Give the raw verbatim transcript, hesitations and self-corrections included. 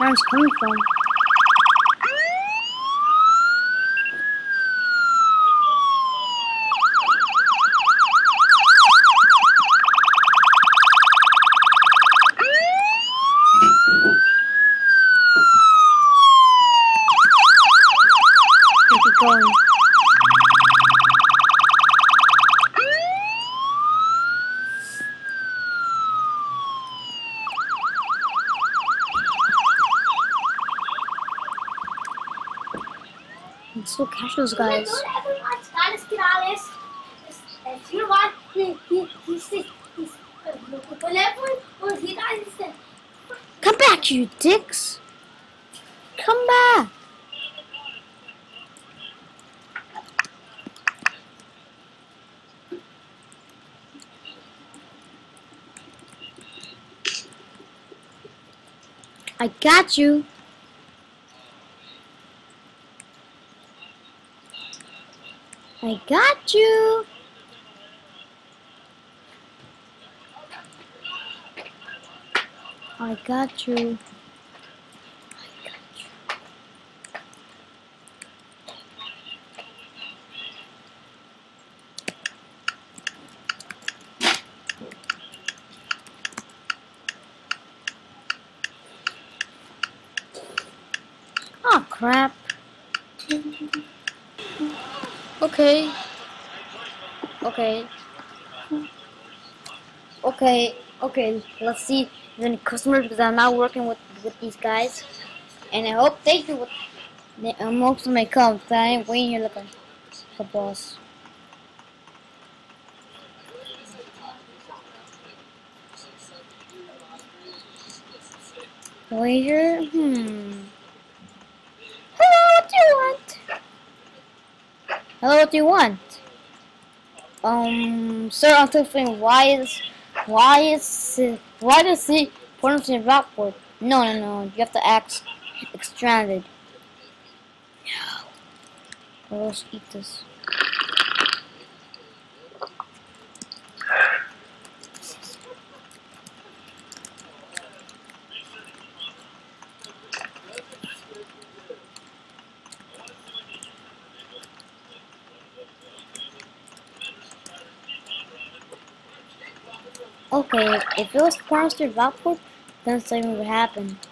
sounds coming from? Keep it going. Let's go catch those guys. Come back, you dicks! Come back! I got you. I got you. I got you. I got you. Oh crap. Okay. Okay. Okay. Okay. Let's see if there's any customers because I'm not working with with these guys, and I hope they do. What I'm hoping may come. Cause I ain't waiting here like a, a boss. Waiter. Hmm. Hello. What do you want? Hello. What do you want? Um, sir, I'm thinking, why is, why is, why does he put us in rockport? No, no, no, you have to act stranded. No. Or else eat this. Okay, if it was Monster Rockport, then something would happen.